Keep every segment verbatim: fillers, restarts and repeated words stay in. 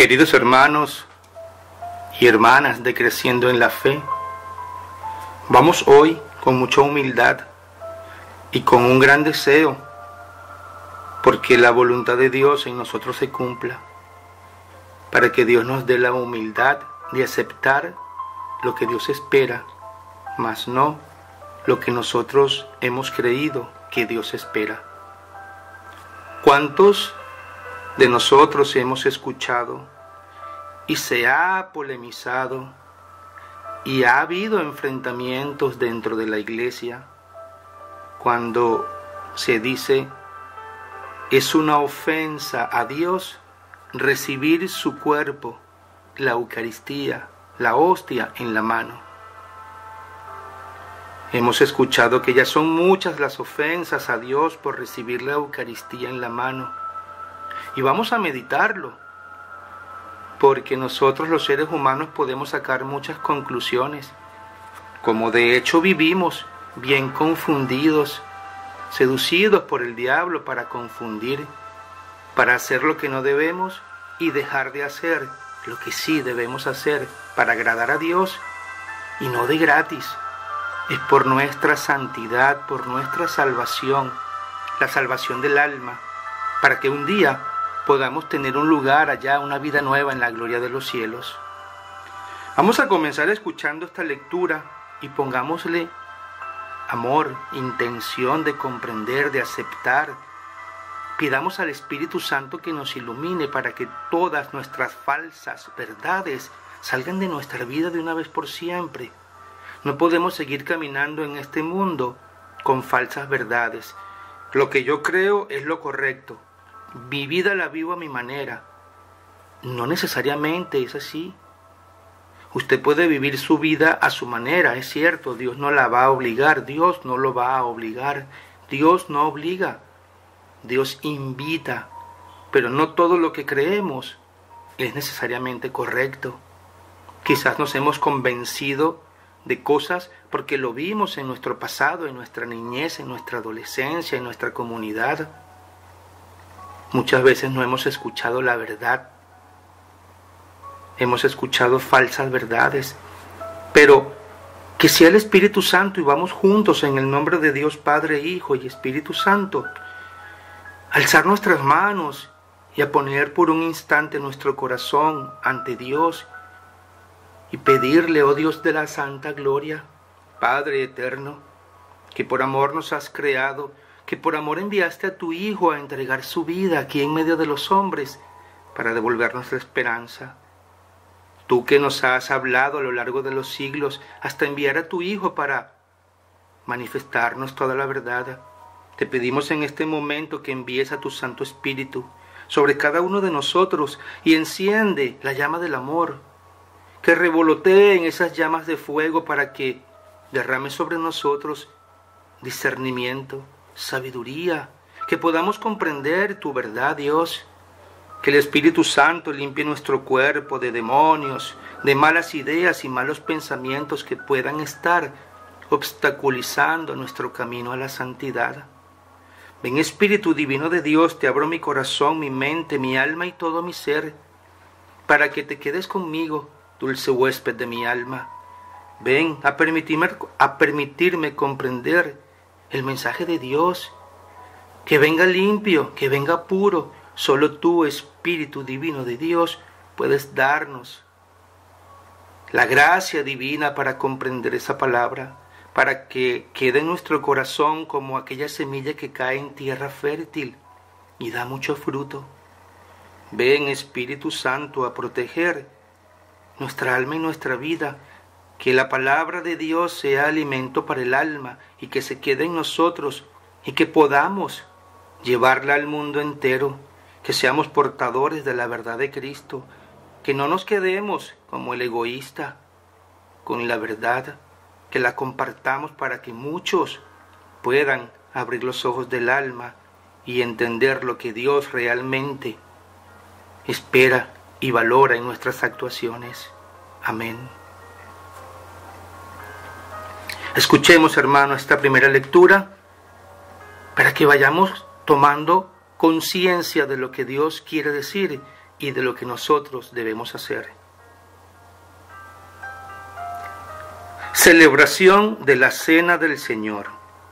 Queridos hermanos y hermanas de Creciendo en la Fe, vamos hoy con mucha humildad y con un gran deseo porque la voluntad de Dios en nosotros se cumpla, para que Dios nos dé la humildad de aceptar lo que Dios espera, mas no lo que nosotros hemos creído que Dios espera. ¿Cuántos de nosotros hemos escuchado y se ha polemizado y ha habido enfrentamientos dentro de la iglesia cuando se dice es una ofensa a Dios recibir su cuerpo, la Eucaristía, la hostia en la mano? Hemos escuchado que ya son muchas las ofensas a Dios por recibir la Eucaristía en la mano. Y vamos a meditarlo, porque nosotros los seres humanos podemos sacar muchas conclusiones, como de hecho vivimos bien confundidos, seducidos por el diablo para confundir, para hacer lo que no debemos y dejar de hacer lo que sí debemos hacer para agradar a Dios, y no de gratis. Es por nuestra santidad, por nuestra salvación, la salvación del alma, para que un día podamos tener un lugar allá, una vida nueva en la gloria de los cielos. Vamos a comenzar escuchando esta lectura y pongámosle amor, intención de comprender, de aceptar. Pidamos al Espíritu Santo que nos ilumine para que todas nuestras falsas verdades salgan de nuestra vida de una vez por siempre. No podemos seguir caminando en este mundo con falsas verdades. Lo que yo creo es lo correcto. Mi vida la vivo a mi manera. No necesariamente es así. Usted puede vivir su vida a su manera, es cierto. Dios no la va a obligar, Dios no lo va a obligar. Dios no obliga, Dios invita. Pero no todo lo que creemos es necesariamente correcto. Quizás nos hemos convencido de cosas porque lo vimos en nuestro pasado, en nuestra niñez, en nuestra adolescencia, en nuestra comunidad. Muchas veces no hemos escuchado la verdad. Hemos escuchado falsas verdades. Pero que sea el Espíritu Santo, y vamos juntos en el nombre de Dios Padre, Hijo y Espíritu Santo, a alzar nuestras manos y a poner por un instante nuestro corazón ante Dios y pedirle, oh Dios de la santa gloria, Padre eterno, que por amor nos has creado, que por amor enviaste a tu Hijo a entregar su vida aquí en medio de los hombres para devolvernos la esperanza. Tú que nos has hablado a lo largo de los siglos hasta enviar a tu Hijo para manifestarnos toda la verdad, te pedimos en este momento que envíes a tu Santo Espíritu sobre cada uno de nosotros y enciende la llama del amor, que revolotee en esas llamas de fuego para que derrame sobre nosotros discernimiento, sabiduría, que podamos comprender tu verdad, Dios. Que el Espíritu Santo limpie nuestro cuerpo de demonios, de malas ideas y malos pensamientos que puedan estar obstaculizando nuestro camino a la santidad. Ven, Espíritu Divino de Dios, te abro mi corazón, mi mente, mi alma y todo mi ser, para que te quedes conmigo, dulce huésped de mi alma. Ven a permitirme, a permitirme comprender el mensaje de Dios, que venga limpio, que venga puro. Solo tú, Espíritu Divino de Dios, puedes darnos la gracia divina para comprender esa palabra, para que quede en nuestro corazón como aquella semilla que cae en tierra fértil y da mucho fruto. Ven, Espíritu Santo, a proteger nuestra alma y nuestra vida, que la palabra de Dios sea alimento para el alma y que se quede en nosotros y que podamos llevarla al mundo entero, que seamos portadores de la verdad de Cristo, que no nos quedemos como el egoísta con la verdad, que la compartamos para que muchos puedan abrir los ojos del alma y entender lo que Dios realmente espera y valora en nuestras actuaciones. Amén. Escuchemos, hermano, esta primera lectura para que vayamos tomando conciencia de lo que Dios quiere decir y de lo que nosotros debemos hacer. Celebración de la Cena del Señor.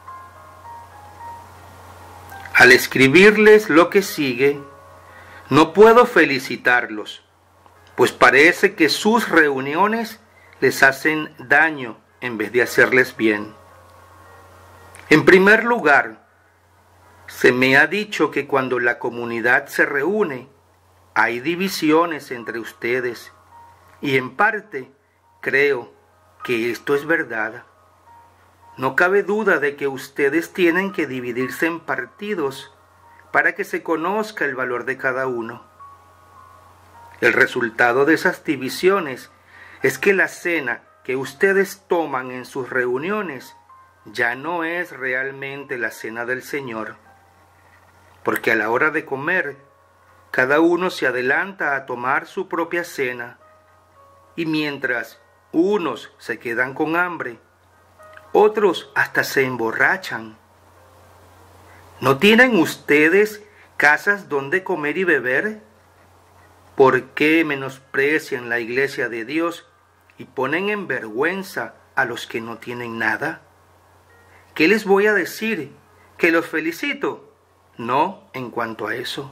Al escribirles lo que sigue, no puedo felicitarlos, pues parece que sus reuniones les hacen daño en vez de hacerles bien. En primer lugar, se me ha dicho que cuando la comunidad se reúne, hay divisiones entre ustedes, y en parte creo que esto es verdad. No cabe duda de que ustedes tienen que dividirse en partidos para que se conozca el valor de cada uno. El resultado de esas divisiones es que la cena que ustedes toman en sus reuniones ya no es realmente la cena del Señor, porque a la hora de comer, cada uno se adelanta a tomar su propia cena, y mientras unos se quedan con hambre, otros hasta se emborrachan. ¿No tienen ustedes casas donde comer y beber? ¿Por qué menosprecian la iglesia de Dios y ponen en vergüenza a los que no tienen nada? ¿Qué les voy a decir? ¿Que los felicito? No, en cuanto a eso.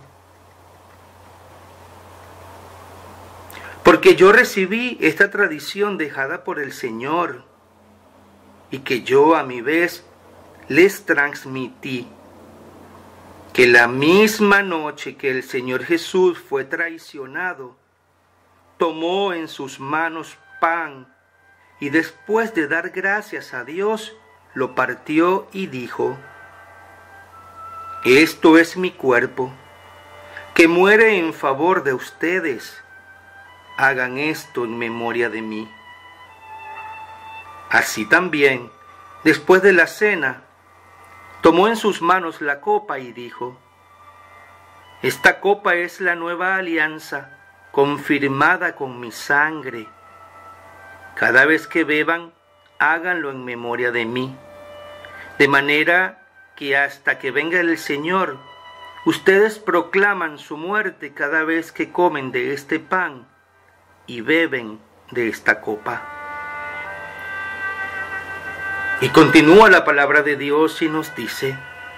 Porque yo recibí esta tradición dejada por el Señor y que yo a mi vez les transmití, que la misma noche que el Señor Jesús fue traicionado, tomó en sus manos pan y después de dar gracias a Dios, lo partió y dijo: esto es mi cuerpo, que muere en favor de ustedes. Hagan esto en memoria de mí. Así también, después de la cena, tomó en sus manos la copa y dijo: esta copa es la nueva alianza, confirmada con mi sangre. Cada vez que beban, háganlo en memoria de mí. De manera que hasta que venga el Señor, ustedes proclaman su muerte cada vez que comen de este pan y beben de esta copa. Y continúa la palabra de Dios y nos dice: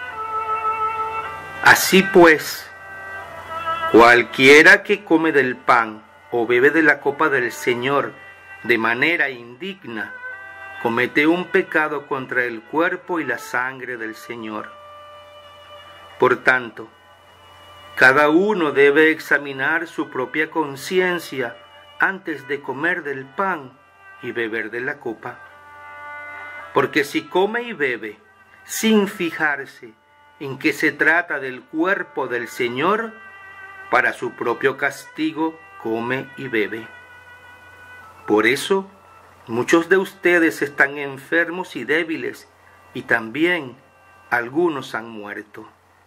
así pues, cualquiera que come del pan o bebe de la copa del Señor de manera indigna, comete un pecado contra el cuerpo y la sangre del Señor. Por tanto, cada uno debe examinar su propia conciencia antes de comer del pan y beber de la copa. Porque si come y bebe sin fijarse en que se trata del cuerpo del Señor, para su propio castigo come y bebe. Por eso, muchos de ustedes están enfermos y débiles, y también algunos han muerto.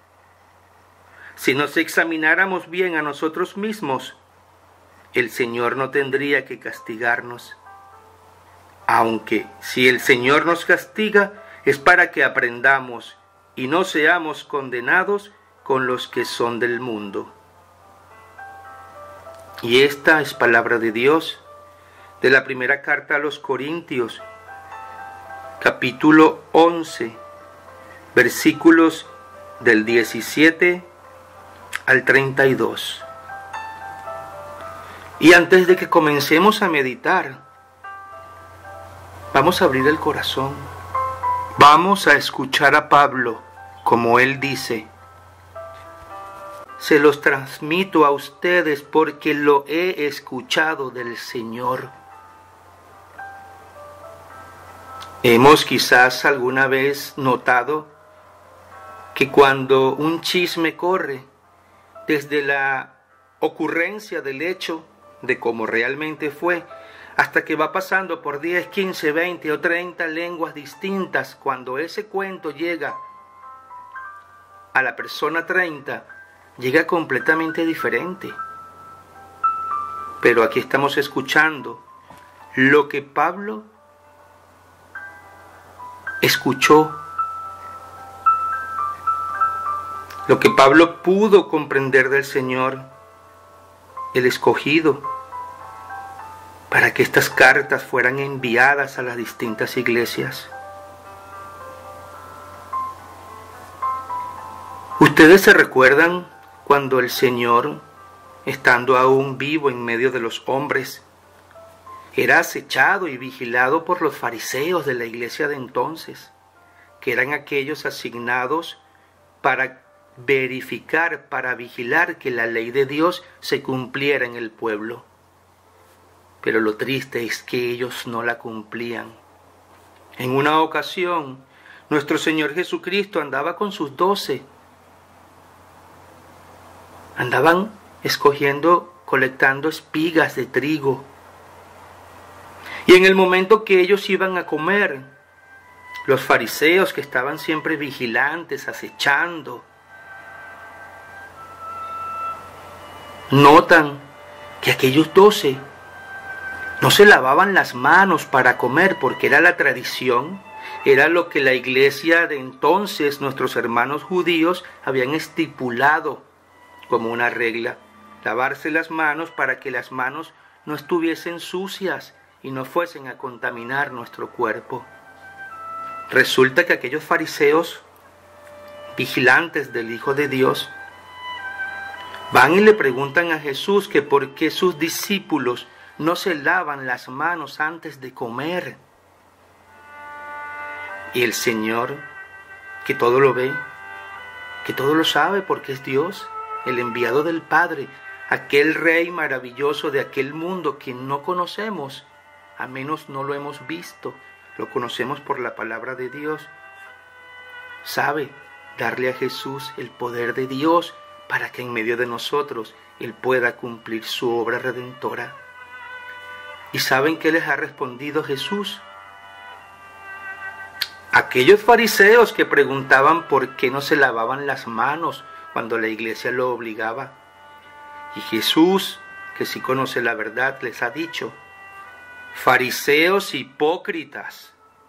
Si nos examináramos bien a nosotros mismos, el Señor no tendría que castigarnos. Aunque si el Señor nos castiga, es para que aprendamos y no seamos condenados con los que son del mundo. Y esta es palabra de Dios de la primera carta a los Corintios, capítulo once, versículos del diecisiete al treinta y dos. Y antes de que comencemos a meditar, vamos a abrir el corazón. Vamos a escuchar a Pablo, como él dice: se los transmito a ustedes porque lo he escuchado del Señor. Hemos quizás alguna vez notado que cuando un chisme corre, desde la ocurrencia del hecho de cómo realmente fue, hasta que va pasando por diez, quince, veinte o treinta lenguas distintas, cuando ese cuento llega a la persona treinta, llega completamente diferente. Pero aquí estamos escuchando lo que Pablo escuchó, lo que Pablo pudo comprender del Señor. el escogido para que estas cartas fueran enviadas a las distintas iglesias. ¿Ustedes se recuerdan cuando el Señor, estando aún vivo en medio de los hombres, era acechado y vigilado por los fariseos de la iglesia de entonces, que eran aquellos asignados para verificar, para vigilar que la ley de Dios se cumpliera en el pueblo? Pero lo triste es que ellos no la cumplían. En una ocasión, nuestro Señor Jesucristo andaba con sus doce. Andaban escogiendo, colectando espigas de trigo. Y en el momento que ellos iban a comer, los fariseos, que estaban siempre vigilantes, acechando, notan que aquellos doce no se lavaban las manos para comer, porque era la tradición, era lo que la iglesia de entonces, nuestros hermanos judíos, habían estipulado como una regla: lavarse las manos para que las manos no estuviesen sucias y no fuesen a contaminar nuestro cuerpo. Resulta que aquellos fariseos, vigilantes del Hijo de Dios, van y le preguntan a Jesús que por qué sus discípulos no se lavan las manos antes de comer. Y el Señor, que todo lo ve, que todo lo sabe porque es Dios, el enviado del Padre, aquel Rey maravilloso de aquel mundo que no conocemos, a menos no lo hemos visto, lo conocemos por la palabra de Dios, sabe darle a Jesús el poder de Dios para que en medio de nosotros Él pueda cumplir su obra redentora. ¿Y saben qué les ha respondido Jesús? Aquellos fariseos que preguntaban por qué no se lavaban las manos cuando la iglesia lo obligaba. Y Jesús, que sí conoce la verdad, les ha dicho: fariseos hipócritas,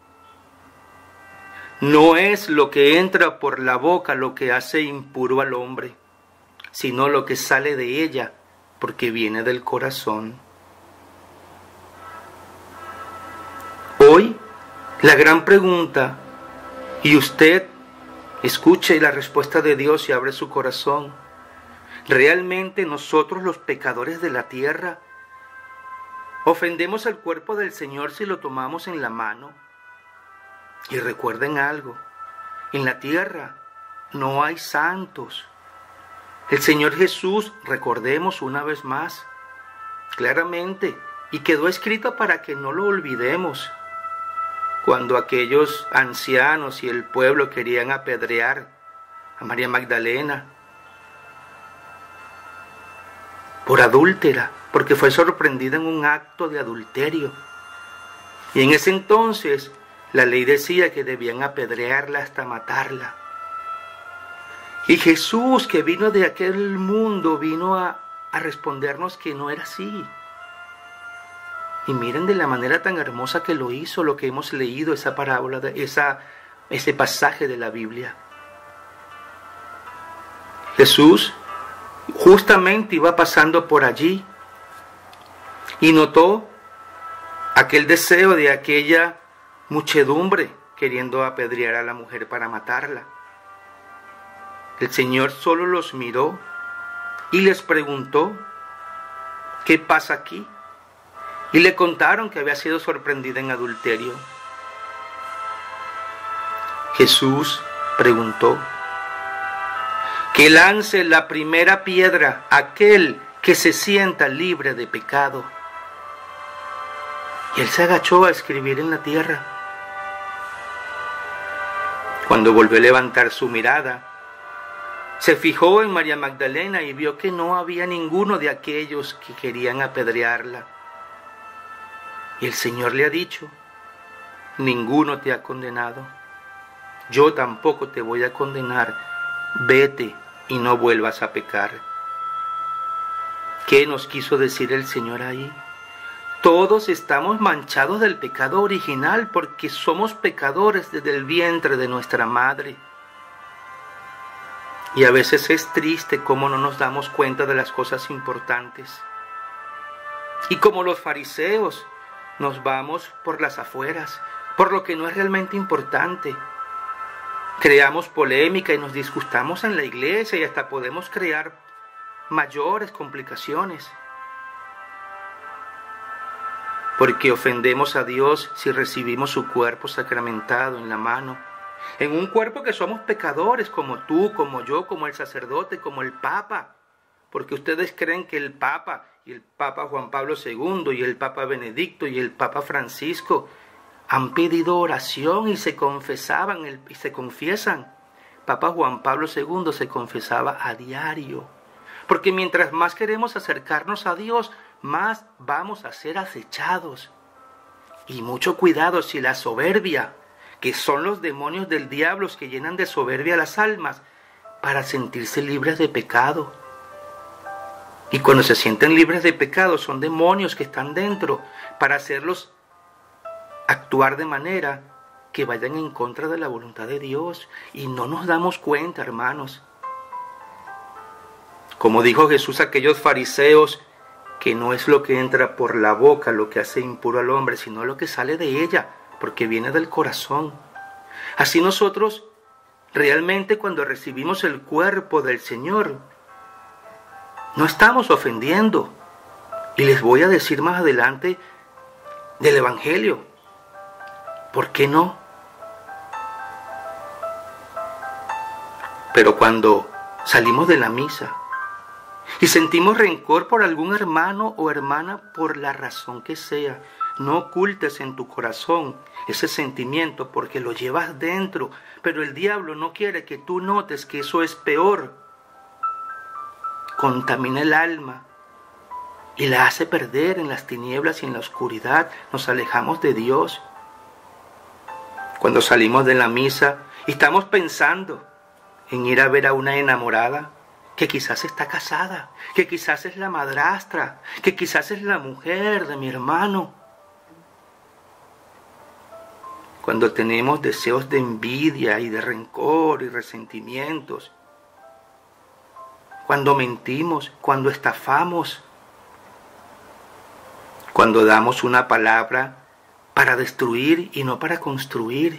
no es lo que entra por la boca lo que hace impuro al hombre, sino lo que sale de ella, porque viene del corazón. Hoy, la gran pregunta, y usted escuche la respuesta de Dios y abre su corazón: ¿realmente nosotros, los pecadores de la tierra, ofendemos al cuerpo del Señor si lo tomamos en la mano? Y recuerden algo: en la tierra no hay santos. El Señor Jesús, recordemos una vez más, claramente, y quedó escrito para que no lo olvidemos, cuando aquellos ancianos y el pueblo querían apedrear a María Magdalena por adúltera, porque fue sorprendida en un acto de adulterio. Y en ese entonces la ley decía que debían apedrearla hasta matarla. Y Jesús, que vino de aquel mundo, vino a, a respondernos que no era así. Y miren de la manera tan hermosa que lo hizo, lo que hemos leído, esa parábola, esa, ese pasaje de la Biblia. Jesús justamente iba pasando por allí y notó aquel deseo de aquella muchedumbre queriendo apedrear a la mujer para matarla. El Señor solo los miró y les preguntó: ¿qué pasa aquí? Y le contaron que había sido sorprendida en adulterio. Jesús preguntó: que lance la primera piedra aquel que se sienta libre de pecado. Y él se agachó a escribir en la tierra. Cuando volvió a levantar su mirada, se fijó en María Magdalena y vio que no había ninguno de aquellos que querían apedrearla. Y el Señor le ha dicho: ninguno te ha condenado, yo tampoco te voy a condenar, vete y no vuelvas a pecar. ¿Qué nos quiso decir el Señor ahí? Todos estamos manchados del pecado original porque somos pecadores desde el vientre de nuestra madre. Y a veces es triste cómo no nos damos cuenta de las cosas importantes. Y como los fariseos, nos vamos por las afueras, por lo que no es realmente importante. Creamos polémica y nos disgustamos en la iglesia y hasta podemos crear mayores complicaciones. Porque ofendemos a Dios si recibimos su cuerpo sacramentado en la mano. En un cuerpo que somos pecadores, como tú, como yo, como el sacerdote, como el Papa. Porque ustedes creen que el Papa y el Papa Juan Pablo segundo y el Papa Benedicto y el Papa Francisco han pedido oración y se confesaban y se confiesan. Papa Juan Pablo segundo se confesaba a diario. Porque mientras más queremos acercarnos a Dios, más vamos a ser acechados. Y mucho cuidado si la soberbia, que son los demonios del diablo que llenan de soberbia las almas, para sentirse libres de pecado. Y cuando se sienten libres de pecado, son demonios que están dentro para hacerlos actuar de manera que vayan en contra de la voluntad de Dios. Y no nos damos cuenta, hermanos. Como dijo Jesús a aquellos fariseos, que no es lo que entra por la boca lo que hace impuro al hombre, sino lo que sale de ella, porque viene del corazón. Así nosotros, realmente cuando recibimos el cuerpo del Señor, no estamos ofendiendo. Y les voy a decir más adelante del Evangelio. ¿Por qué no? Pero cuando salimos de la misa y sentimos rencor por algún hermano o hermana por la razón que sea, no ocultes en tu corazón ese sentimiento porque lo llevas dentro, pero el diablo no quiere que tú notes que eso es peor. Contamina el alma y la hace perder en las tinieblas y en la oscuridad. Nos alejamos de Dios. Cuando salimos de la misa y estamos pensando en ir a ver a una enamorada que quizás está casada, que quizás es la madrastra, que quizás es la mujer de mi hermano. Cuando tenemos deseos de envidia y de rencor y resentimientos, cuando mentimos, cuando estafamos, cuando damos una palabra para destruir y no para construir,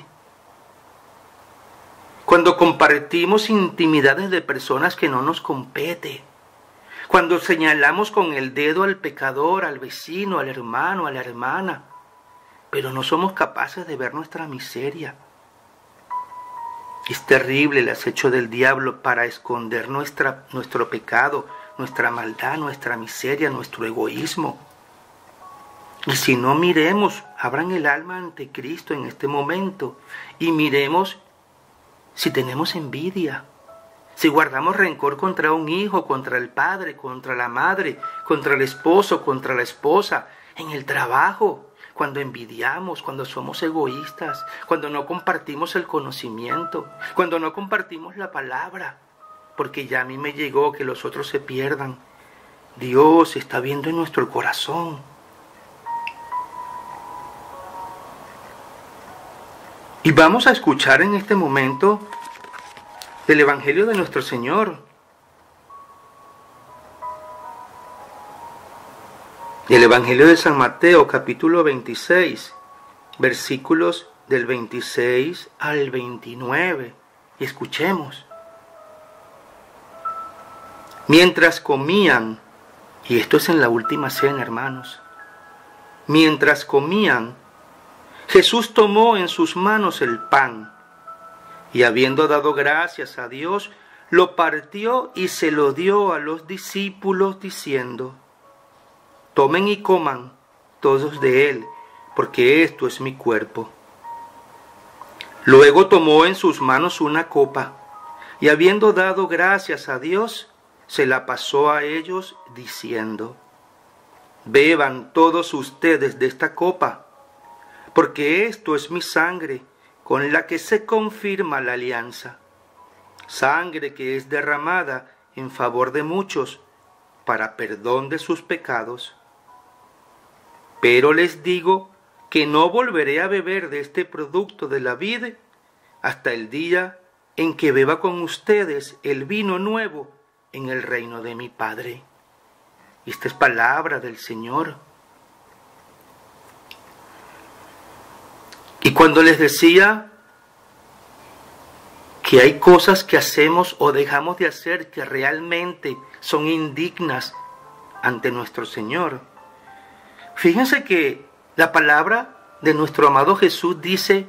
cuando compartimos intimidades de personas que no nos compete, cuando señalamos con el dedo al pecador, al vecino, al hermano, a la hermana, pero no somos capaces de ver nuestra miseria. Es terrible el acecho del diablo para esconder nuestra, nuestro pecado, nuestra maldad, nuestra miseria, nuestro egoísmo. Y si no, miremos, abran el alma ante Cristo en este momento y miremos si tenemos envidia, si guardamos rencor contra un hijo, contra el padre, contra la madre, contra el esposo, contra la esposa, en el trabajo, cuando envidiamos, cuando somos egoístas, cuando no compartimos el conocimiento, cuando no compartimos la palabra, porque ya a mí me llegó que los otros se pierdan. Dios está viendo en nuestro corazón. Y vamos a escuchar en este momento el Evangelio de nuestro Señor. El Evangelio de San Mateo, capítulo veintiséis, versículos del veintiséis al veintinueve. Y escuchemos. Mientras comían, y esto es en la última cena, hermanos, mientras comían, Jesús tomó en sus manos el pan, y habiendo dado gracias a Dios, lo partió y se lo dio a los discípulos, diciendo: tomen y coman todos de él, porque esto es mi cuerpo. Luego tomó en sus manos una copa, y habiendo dado gracias a Dios, se la pasó a ellos, diciendo: beban todos ustedes de esta copa, porque esto es mi sangre, con la que se confirma la alianza, sangre que es derramada en favor de muchos, para perdón de sus pecados. Pero les digo que no volveré a beber de este producto de la vid hasta el día en que beba con ustedes el vino nuevo en el reino de mi Padre. Esta es palabra del Señor. cuando les decía que hay cosas que hacemos o dejamos de hacer que realmente son indignas ante nuestro Señor, fíjense que la palabra de nuestro amado Jesús dice: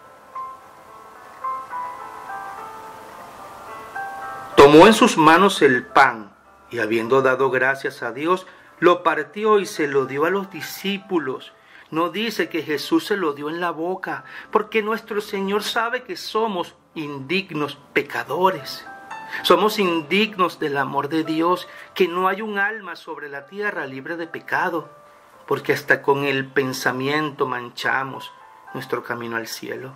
tomó en sus manos el pan y habiendo dado gracias a Dios, lo partió y se lo dio a los discípulos. No dice que Jesús se lo dio en la boca, porque nuestro Señor sabe que somos indignos pecadores. Somos indignos del amor de Dios, que no hay un alma sobre la tierra libre de pecado, porque hasta con el pensamiento manchamos nuestro camino al cielo.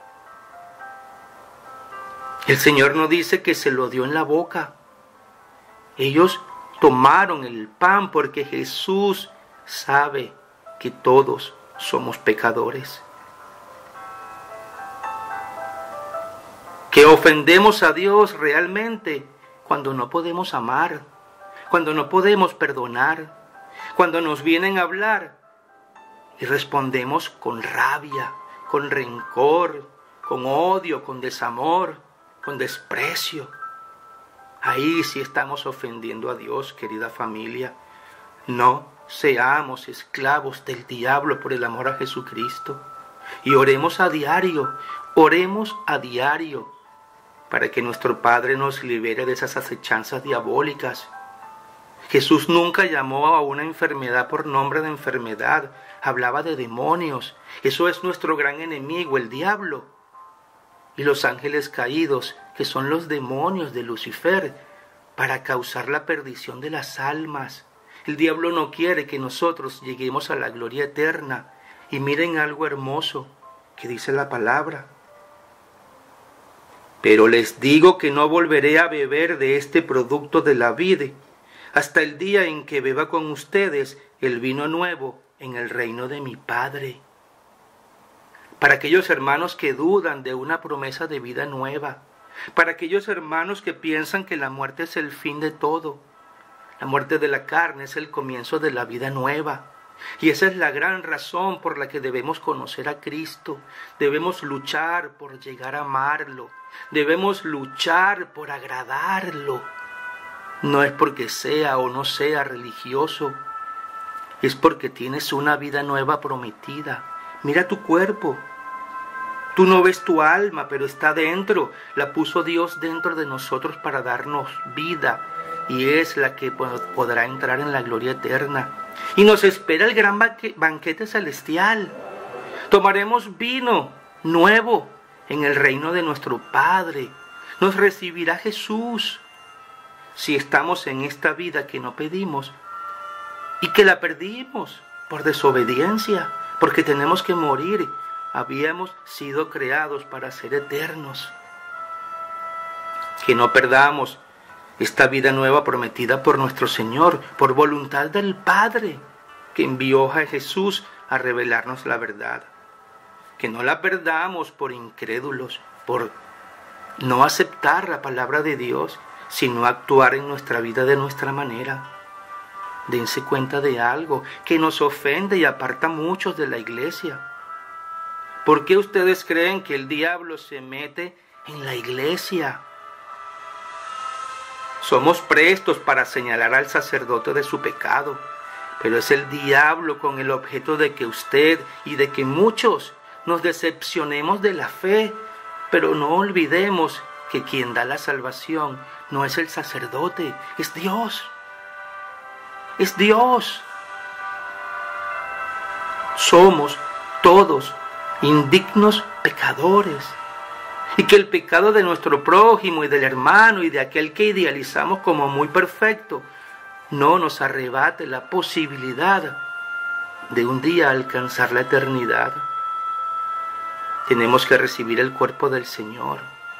El Señor no dice que se lo dio en la boca. Ellos tomaron el pan porque Jesús sabe que todos somos pecadores, que ofendemos a Dios realmente cuando no podemos amar, cuando no podemos perdonar, cuando nos vienen a hablar y respondemos con rabia, con rencor, con odio, con desamor, con desprecio. Ahí sí estamos ofendiendo a Dios, querida familia. No seamos esclavos del diablo por el amor a Jesucristo. Y oremos a diario, oremos a diario, para que nuestro Padre nos libere de esas acechanzas diabólicas. Jesús nunca llamó a una enfermedad por nombre de enfermedad, hablaba de demonios. Eso es nuestro gran enemigo, el diablo. Y los ángeles caídos, que son los demonios de Lucifer, para causar la perdición de las almas. El diablo no quiere que nosotros lleguemos a la gloria eterna. Y miren algo hermoso que dice la palabra: pero les digo que no volveré a beber de este producto de la vid, hasta el día en que beba con ustedes el vino nuevo en el reino de mi Padre. Para aquellos hermanos que dudan de una promesa de vida nueva, para aquellos hermanos que piensan que la muerte es el fin de todo, la muerte de la carne es el comienzo de la vida nueva. Y esa es la gran razón por la que debemos conocer a Cristo. Debemos luchar por llegar a amarlo. Debemos luchar por agradarlo. No es porque sea o no sea religioso, es porque tienes una vida nueva prometida. Mira tu cuerpo. Tú no ves tu alma, pero está dentro. La puso Dios dentro de nosotros para darnos vida. Y es la que podrá entrar en la gloria eterna. Y nos espera el gran banquete celestial. Tomaremos vino nuevo en el reino de nuestro Padre. Nos recibirá Jesús. Si estamos en esta vida que no pedimos y que la perdimos por desobediencia, porque tenemos que morir. Habíamos sido creados para ser eternos. Que no perdamos esta vida nueva prometida por nuestro Señor, por voluntad del Padre, que envió a Jesús a revelarnos la verdad. Que no la perdamos por incrédulos, por no aceptar la palabra de Dios, sino actuar en nuestra vida de nuestra manera. Dense cuenta de algo que nos ofende y aparta a muchos de la iglesia. ¿Por qué ustedes creen que el diablo se mete en la iglesia? Somos prestos para señalar al sacerdote de su pecado, pero es el diablo con el objeto de que usted y de que muchos nos decepcionemos de la fe, pero no olvidemos que quien da la salvación no es el sacerdote, es Dios. Es Dios. Somos todos indignos pecadores. Y que el pecado de nuestro prójimo y del hermano y de aquel que idealizamos como muy perfecto no nos arrebate la posibilidad de un día alcanzar la eternidad. Tenemos que recibir el cuerpo del Señor.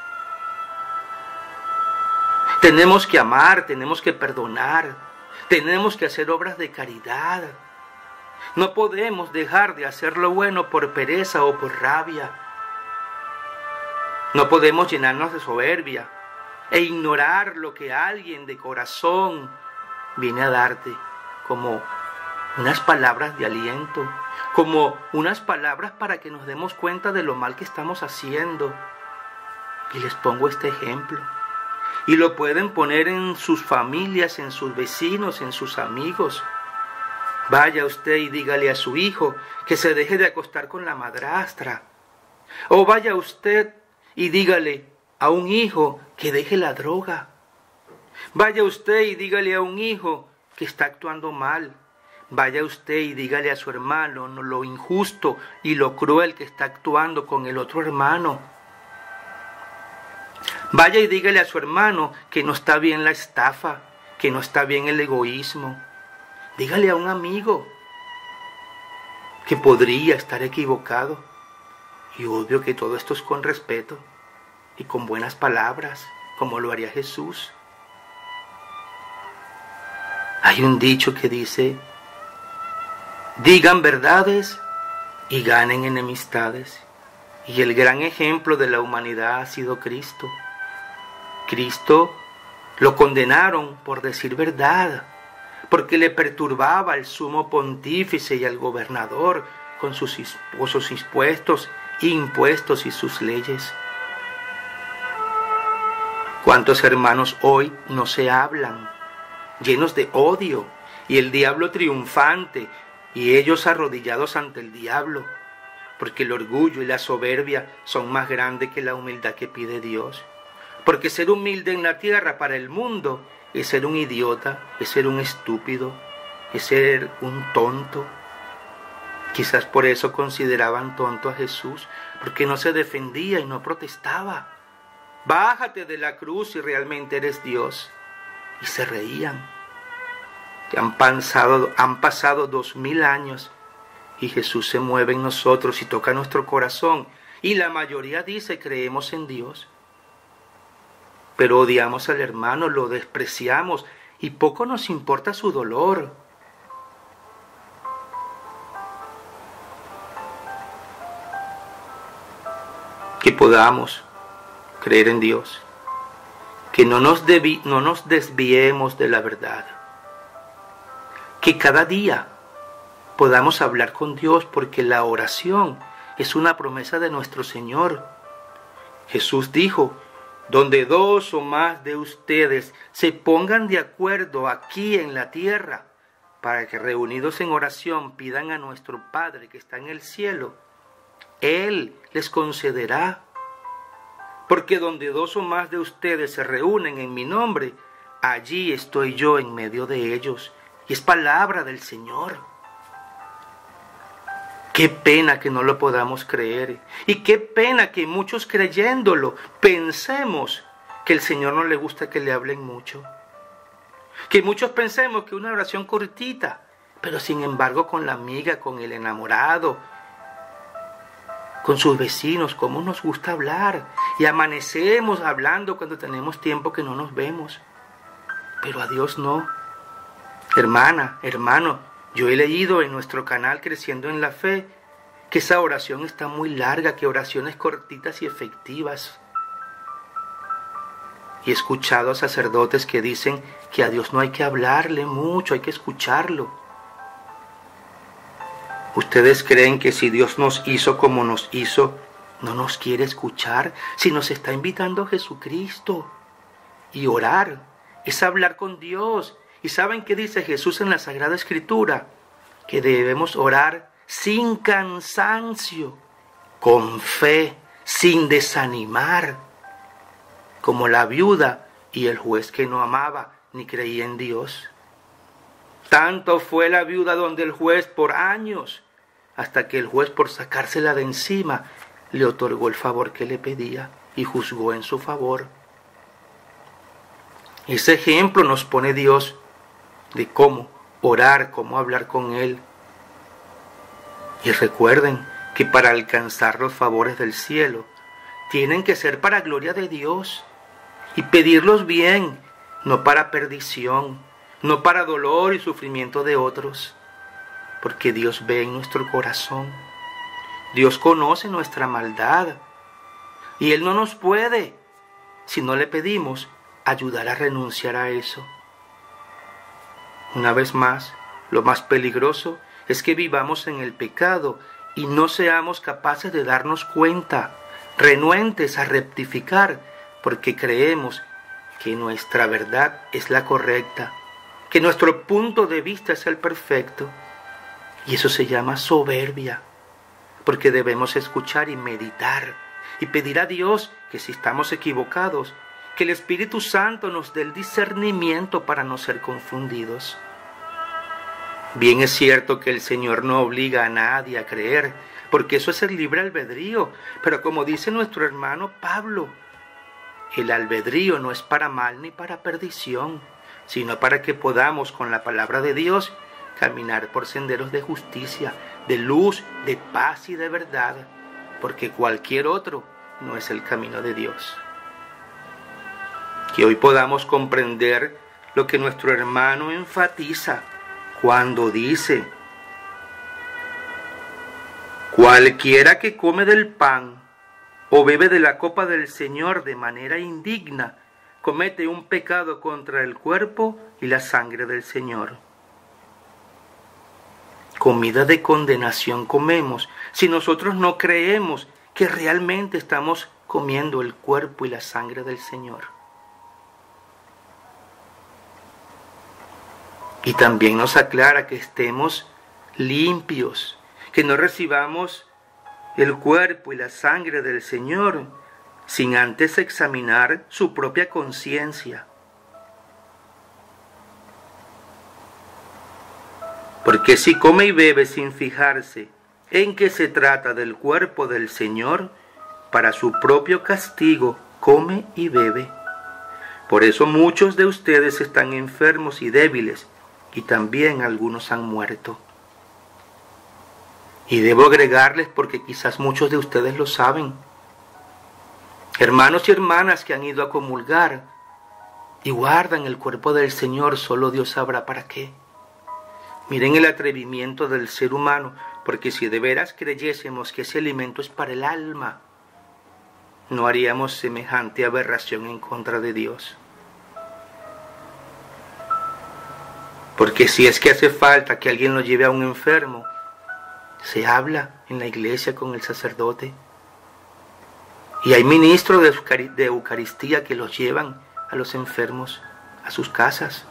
Tenemos que amar, tenemos que perdonar, tenemos que hacer obras de caridad. No podemos dejar de hacer lo bueno por pereza o por rabia. No podemos llenarnos de soberbia e ignorar lo que alguien de corazón viene a darte como unas palabras de aliento, como unas palabras para que nos demos cuenta de lo mal que estamos haciendo. Y les pongo este ejemplo. Y lo pueden poner en sus familias, en sus vecinos, en sus amigos. Vaya usted y dígale a su hijo que se deje de acostar con la madrastra. O vaya usted y dígale a un hijo que deje la droga. Vaya usted y dígale a un hijo que está actuando mal. Vaya usted y dígale a su hermano lo injusto y lo cruel que está actuando con el otro hermano. Vaya y dígale a su hermano que no está bien la estafa, que no está bien el egoísmo. Dígale a un amigo que podría estar equivocado. Y obvio que todo esto es con respeto y con buenas palabras, como lo haría Jesús. Hay un dicho que dice: digan verdades y ganen enemistades. Y el gran ejemplo de la humanidad ha sido Cristo. Cristo lo condenaron por decir verdad, porque le perturbaba al sumo pontífice y al gobernador con sus, sus impuestos, impuestos y sus leyes. ¿Cuántos hermanos hoy no se hablan, llenos de odio, y el diablo triunfante, y ellos arrodillados ante el diablo, porque el orgullo y la soberbia son más grandes que la humildad que pide Dios? Porque ser humilde en la tierra para el mundo es ser un idiota, es ser un estúpido, es ser un tonto. Quizás por eso consideraban tonto a Jesús, porque no se defendía y no protestaba. Bájate de la cruz si realmente eres Dios. Y se reían. Que han pasado, han pasado dos mil años y Jesús se mueve en nosotros y toca nuestro corazón. Y la mayoría dice: creemos en Dios. Pero odiamos al hermano, lo despreciamos y poco nos importa su dolor. Que podamos creer en Dios, que no nos, debi- no nos desviemos de la verdad, que cada día podamos hablar con Dios, porque la oración es una promesa de nuestro Señor. Jesús dijo: donde dos o más de ustedes se pongan de acuerdo aquí en la tierra, para que reunidos en oración pidan a nuestro Padre que está en el cielo, Él les concederá. Porque donde dos o más de ustedes se reúnen en mi nombre, allí estoy yo en medio de ellos. Y es palabra del Señor. Qué pena que no lo podamos creer. Y qué pena que muchos creyéndolo pensemos que el Señor no le gusta que le hablen mucho. Que muchos pensemos que una oración cortita, pero sin embargo con la amiga, con el enamorado, con sus vecinos, cómo nos gusta hablar. Y amanecemos hablando cuando tenemos tiempo que no nos vemos. Pero a Dios no. Hermana, hermano, yo he leído en nuestro canal Creciendo en la Fe que esa oración está muy larga, que oraciones cortitas y efectivas. Y he escuchado a sacerdotes que dicen que a Dios no hay que hablarle mucho, hay que escucharlo. ¿Ustedes creen que si Dios nos hizo como nos hizo, no nos quiere escuchar? Si nos está invitando a Jesucristo. Y orar es hablar con Dios. ¿Y saben qué dice Jesús en la Sagrada Escritura? Que debemos orar sin cansancio, con fe, sin desanimar, como la viuda y el juez que no amaba ni creía en Dios. Tanto fue la viuda donde el juez por años, hasta que el juez, por sacársela de encima, le otorgó el favor que le pedía y juzgó en su favor. Ese ejemplo nos pone Dios de cómo orar, cómo hablar con Él. Y recuerden que para alcanzar los favores del cielo, tienen que ser para gloria de Dios y pedirlos bien, no para perdición, no para dolor y sufrimiento de otros, porque Dios ve en nuestro corazón. Dios conoce nuestra maldad y Él no nos puede, si no le pedimos, ayudar a renunciar a eso. Una vez más, Lo más peligroso es que vivamos en el pecado y no seamos capaces de darnos cuenta, renuentes a rectificar, porque creemos que nuestra verdad es la correcta, que nuestro punto de vista es el perfecto. Y eso se llama soberbia, porque debemos escuchar y meditar y pedir a Dios que si estamos equivocados, que el Espíritu Santo nos dé el discernimiento para no ser confundidos. Bien es cierto que el Señor no obliga a nadie a creer, porque eso es el libre albedrío, pero como dice nuestro hermano Pablo, el albedrío no es para mal ni para perdición, sino para que podamos con la palabra de Dios caminar por senderos de justicia, de luz, de paz y de verdad, porque cualquier otro no es el camino de Dios. Que hoy podamos comprender lo que nuestro hermano enfatiza cuando dice: cualquiera que come del pan o bebe de la copa del Señor de manera indigna, comete un pecado contra el cuerpo y la sangre del Señor. Comida de condenación comemos si nosotros no creemos que realmente estamos comiendo el cuerpo y la sangre del Señor. Y también nos aclara que estemos limpios, que no recibamos el cuerpo y la sangre del Señor sin antes examinar su propia conciencia. Porque si come y bebe sin fijarse en que se trata del cuerpo del Señor, para su propio castigo come y bebe. Por eso muchos de ustedes están enfermos y débiles, y también algunos han muerto. Y debo agregarles, porque quizás muchos de ustedes lo saben, hermanos y hermanas que han ido a comulgar y guardan el cuerpo del Señor, solo Dios sabrá para qué. Miren el atrevimiento del ser humano, porque si de veras creyésemos que ese alimento es para el alma, no haríamos semejante aberración en contra de Dios. Porque si es que hace falta que alguien lo lleve a un enfermo, se habla en la iglesia con el sacerdote. Y hay ministros de Eucaristía que los llevan a los enfermos a sus casas.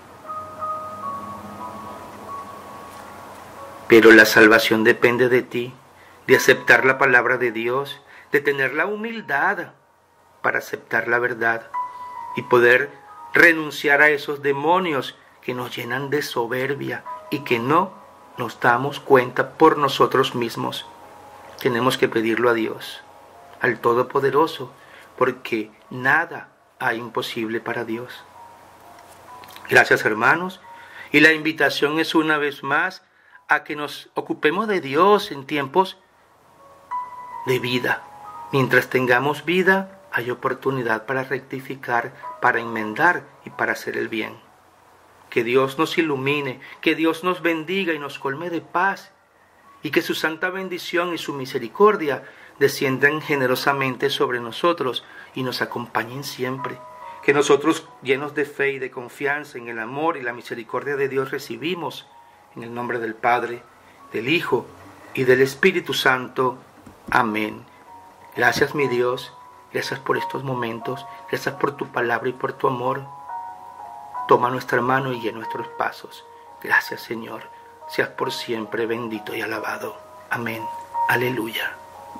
Pero la salvación depende de ti, de aceptar la palabra de Dios, de tener la humildad para aceptar la verdad y poder renunciar a esos demonios que nos llenan de soberbia y que no nos damos cuenta por nosotros mismos. Tenemos que pedirlo a Dios, al Todopoderoso, porque nada hay imposible para Dios. Gracias, hermanos, y la invitación es una vez más a que nos ocupemos de Dios en tiempos de vida. Mientras tengamos vida, hay oportunidad para rectificar, para enmendar y para hacer el bien. Que Dios nos ilumine, que Dios nos bendiga y nos colme de paz, y que su santa bendición y su misericordia desciendan generosamente sobre nosotros y nos acompañen siempre. Que nosotros, llenos de fe y de confianza en el amor y la misericordia de Dios, recibimos en el nombre del Padre, del Hijo y del Espíritu Santo. Amén. Gracias, mi Dios, gracias por estos momentos, gracias por tu palabra y por tu amor. Toma nuestra mano y guía nuestros pasos. Gracias, Señor. Seas por siempre bendito y alabado. Amén. Aleluya.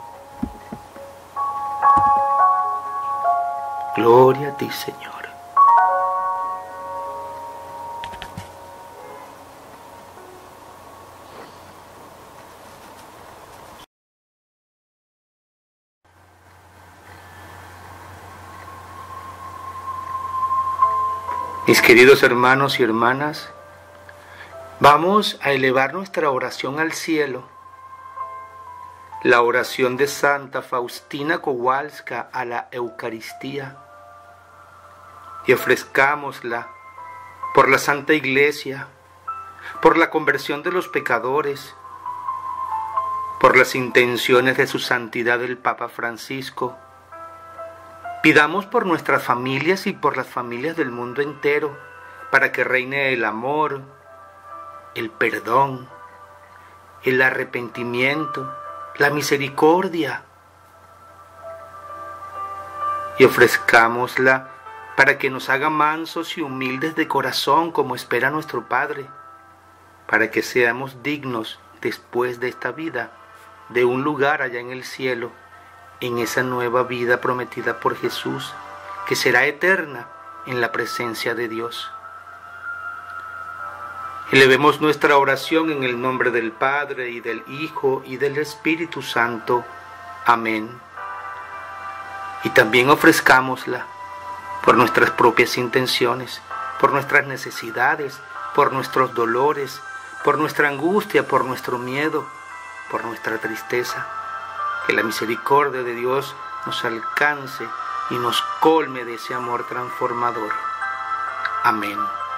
Gloria a ti, Señor. Mis queridos hermanos y hermanas, vamos a elevar nuestra oración al cielo. La oración de Santa Faustina Kowalska a la Eucaristía. Y ofrezcámosla por la Santa Iglesia, por la conversión de los pecadores, por las intenciones de su santidad el Papa Francisco. Pidamos por nuestras familias y por las familias del mundo entero, para que reine el amor, el perdón, el arrepentimiento, la misericordia. Y ofrezcámosla para que nos haga mansos y humildes de corazón como espera nuestro Padre, para que seamos dignos después de esta vida de un lugar allá en el cielo, en esa nueva vida prometida por Jesús, que será eterna en la presencia de Dios. Elevemos nuestra oración en el nombre del Padre, y del Hijo, y del Espíritu Santo. Amén. Y también ofrezcámosla por nuestras propias intenciones, por nuestras necesidades, por nuestros dolores, por nuestra angustia, por nuestro miedo, por nuestra tristeza. Que la misericordia de Dios nos alcance y nos colme de ese amor transformador. Amén.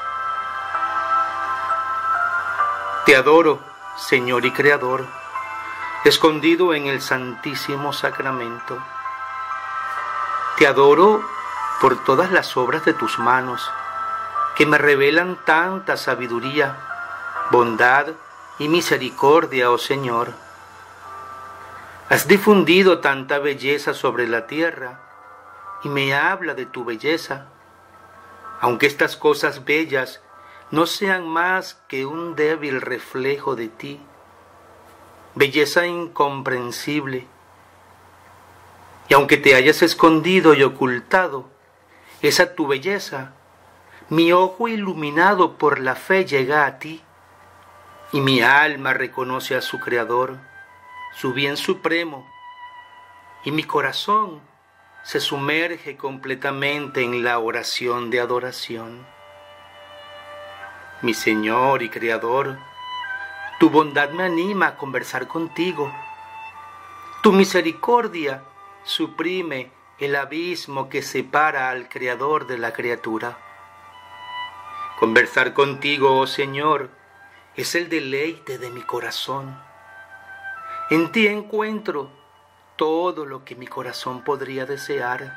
Te adoro, Señor y Creador, escondido en el Santísimo Sacramento. Te adoro por todas las obras de tus manos, que me revelan tanta sabiduría, bondad y misericordia, oh Señor. Has difundido tanta belleza sobre la tierra, y me habla de tu belleza, aunque estas cosas bellas no sean más que un débil reflejo de ti, belleza incomprensible. Y aunque te hayas escondido y ocultado, esa tu belleza, mi ojo iluminado por la fe llega a ti, y mi alma reconoce a su Creador, su bien supremo, y mi corazón se sumerge completamente en la oración de adoración. Mi Señor y Creador, tu bondad me anima a conversar contigo. Tu misericordia suprime el abismo que separa al Creador de la criatura. Conversar contigo, oh Señor, es el deleite de mi corazón. En ti encuentro todo lo que mi corazón podría desear.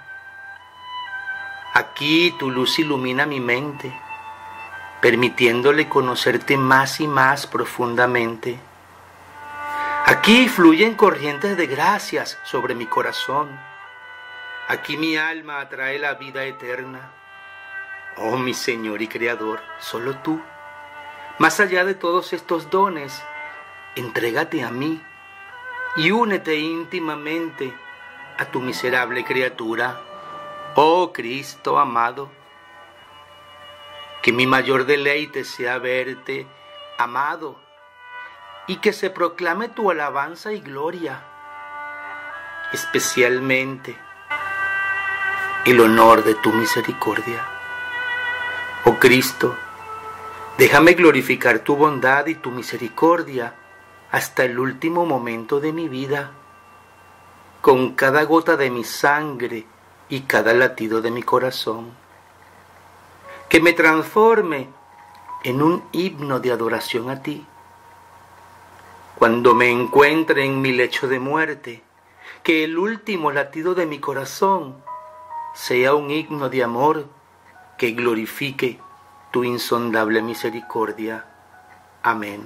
Aquí tu luz ilumina mi mente, permitiéndole conocerte más y más profundamente. Aquí fluyen corrientes de gracias sobre mi corazón. Aquí mi alma atrae la vida eterna. Oh, mi Señor y Creador, solo tú, más allá de todos estos dones, entrégate a mí y únete íntimamente a tu miserable criatura. Oh Cristo amado, que mi mayor deleite sea verte amado, y que se proclame tu alabanza y gloria, especialmente el honor de tu misericordia. Oh Cristo, déjame glorificar tu bondad y tu misericordia hasta el último momento de mi vida, con cada gota de mi sangre y cada latido de mi corazón. Que me transforme en un himno de adoración a ti. Cuando me encuentre en mi lecho de muerte, que el último latido de mi corazón sea un himno de amor que glorifique tu insondable misericordia. Amén.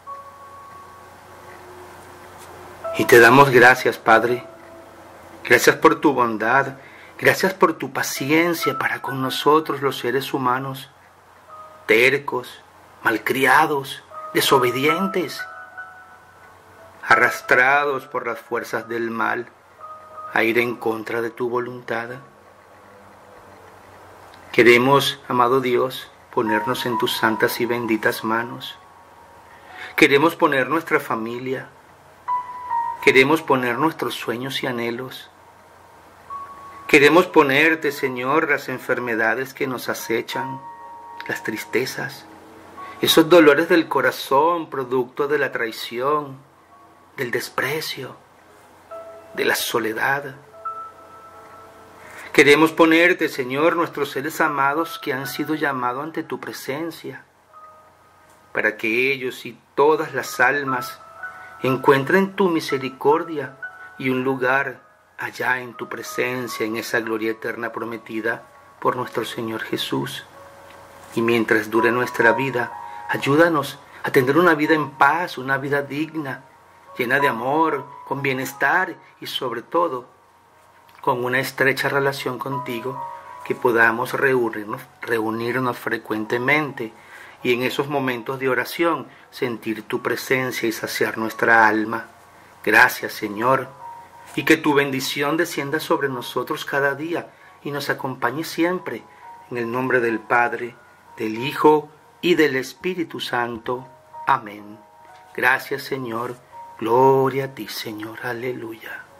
Y te damos gracias, Padre. Gracias por tu bondad. Gracias por tu paciencia para con nosotros los seres humanos, tercos, malcriados, desobedientes, arrastrados por las fuerzas del mal a ir en contra de tu voluntad. Queremos, amado Dios, ponernos en tus santas y benditas manos. Queremos poner nuestra familia. Queremos poner nuestros sueños y anhelos. Queremos ponerte, Señor, las enfermedades que nos acechan, las tristezas, esos dolores del corazón producto de la traición, del desprecio, de la soledad. Queremos ponerte, Señor, nuestros seres amados que han sido llamados ante tu presencia, para que ellos y todas las almas encuentren tu misericordia y un lugar allá en tu presencia, en esa gloria eterna prometida por nuestro Señor Jesús. Y mientras dure nuestra vida, ayúdanos a tener una vida en paz, una vida digna, llena de amor, con bienestar y sobre todo con una estrecha relación contigo, que podamos reunirnos, reunirnos frecuentemente y en esos momentos de oración sentir tu presencia y saciar nuestra alma. Gracias, Señor, y que tu bendición descienda sobre nosotros cada día y nos acompañe siempre, en el nombre del Padre, del Hijo y del Espíritu Santo. Amén. Gracias, Señor. Gloria a ti, Señor. Aleluya.